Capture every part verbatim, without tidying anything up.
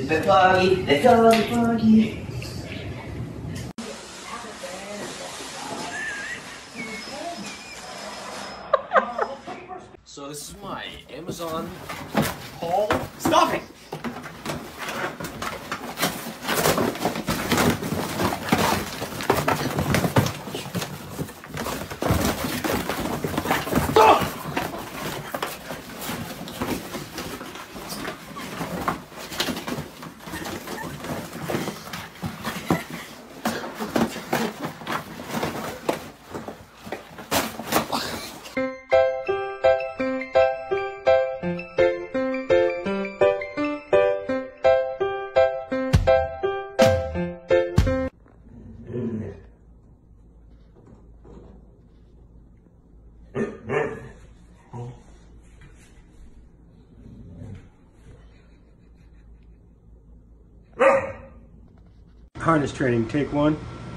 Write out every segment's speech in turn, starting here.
The froggy, the froggy, froggy. So this is my Amazon haul. Stop it! Harness training, take one.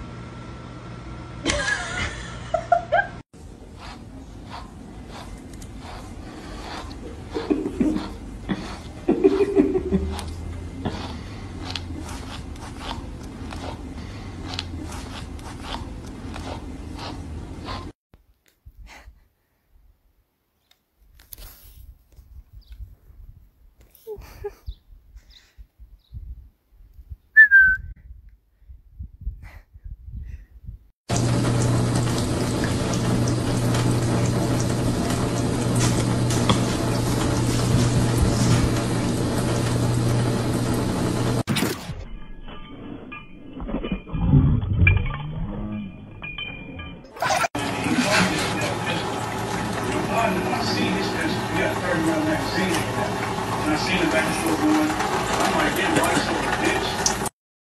And I seen the back and forth going, I'm like, damn, why so bitch?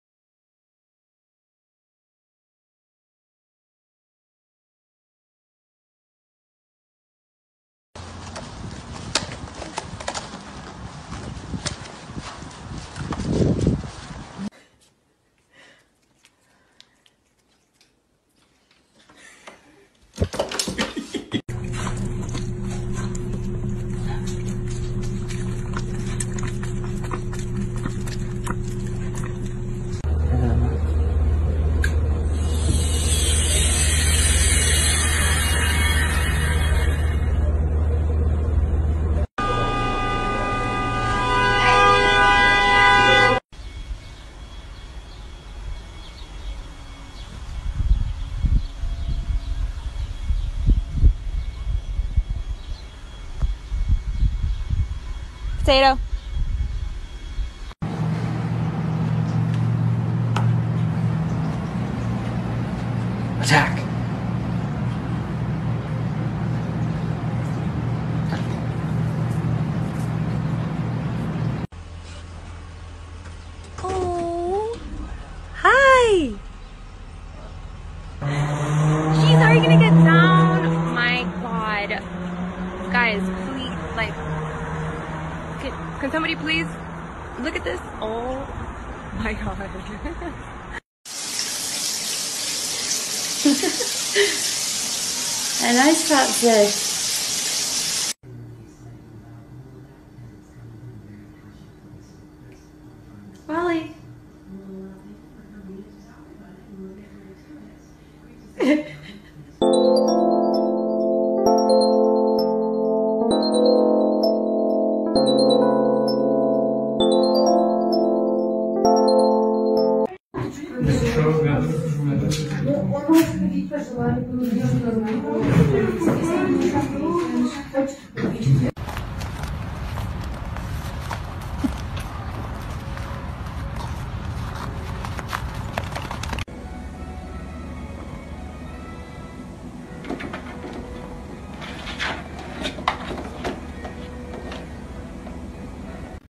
Potato. Attack. Oh, hi. Jeez, are you gonna get down? My God, guys, please, like. Can, can somebody please look at this? Oh my God. A nice touch this. Wally.